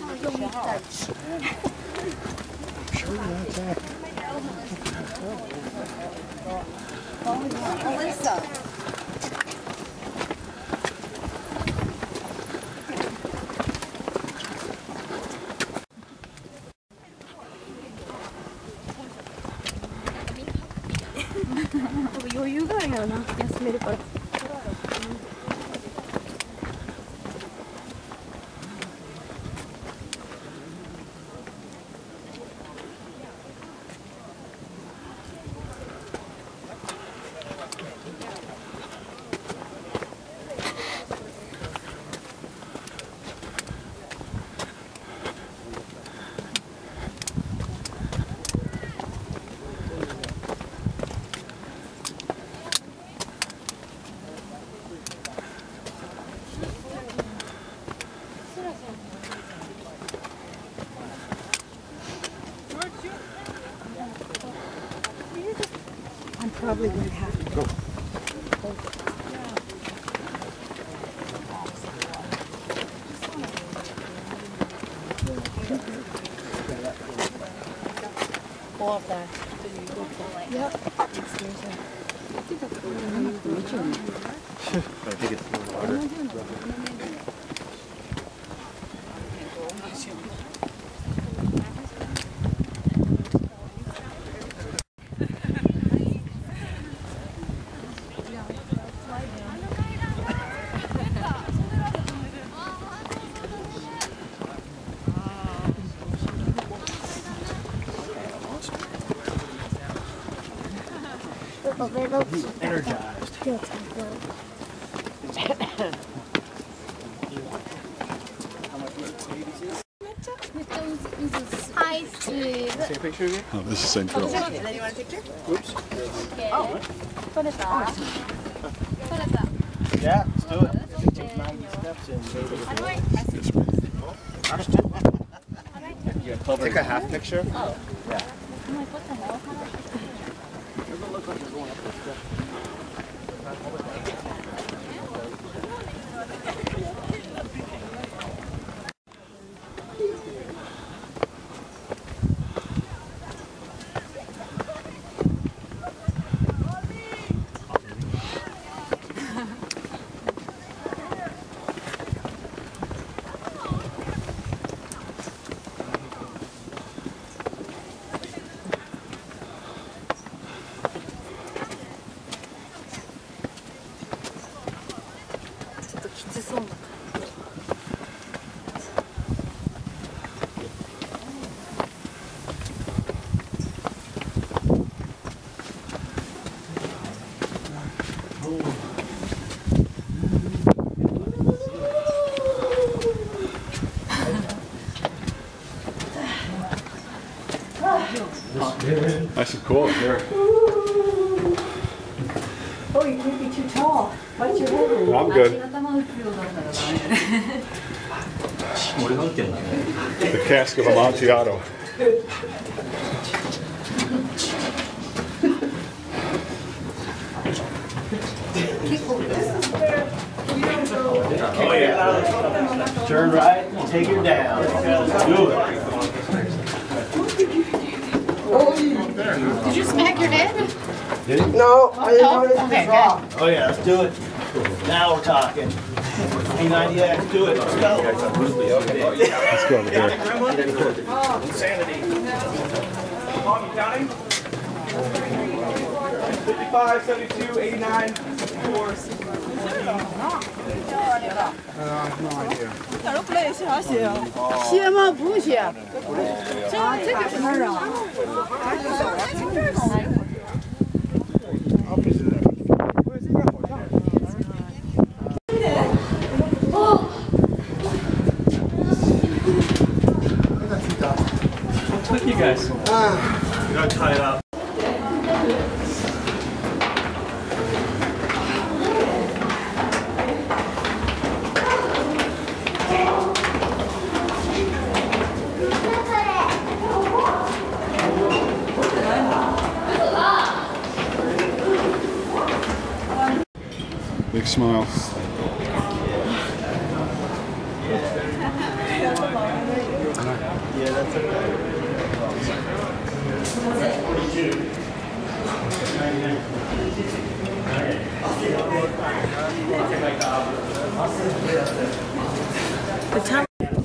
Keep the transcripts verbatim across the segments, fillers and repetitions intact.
用力再吃。Melissa. 여유があるやろな、休めるから。I'm probably going to have to go. All of that. Yep. I think that's what I'm going to do. I think it's a little harder. Energized. Hi, Take a picture of you? Oh, this is Saint Phil. Then you want a picture? Oops. Oh. Yeah, let's do it. Take ninety steps and take a half picture. Oh. Yeah. I'm like, what the hell? Doesn't look like you're going up the steps. Nice and cool here. Oh, you can't be too tall. What's your head? I'm good. The cask of Amontillado. Oh yeah. Turn right and take her down. Do it. Did you smack your dad? Did he? No, I didn't know this Okay, was wrong. Oh yeah, let's do it. Now we're talking. A ninety X, do it. Let's go. Let's go over here. Insanity. Mom, you counting? fifty-five, seventy-two, eighty-nine, sixty-four. 歇吗？不用歇。啊，这个什么啊？ What's with you guys? You gotta tie it up. Big smile. The time.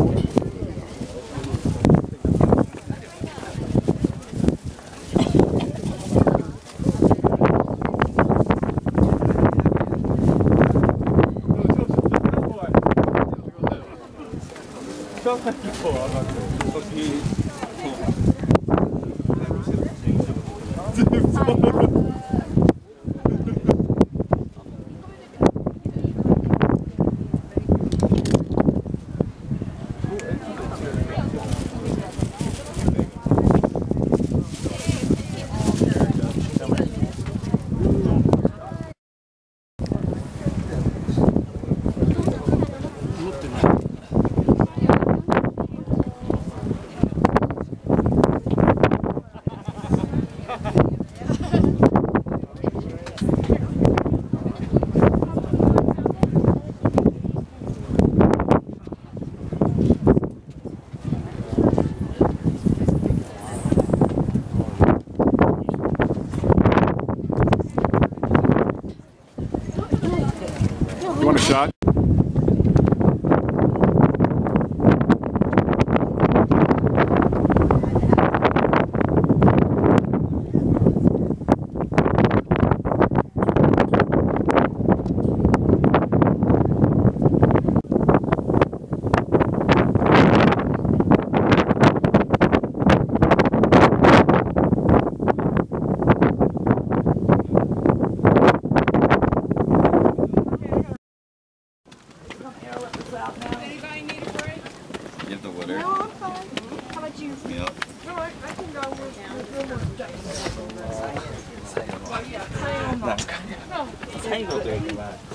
You want a shot? Anybody need a break? You have the water? No, I'm fine. How about you? Yep. No, I, I can go with with one more day. Well, yeah, play on my. No. Tangled there,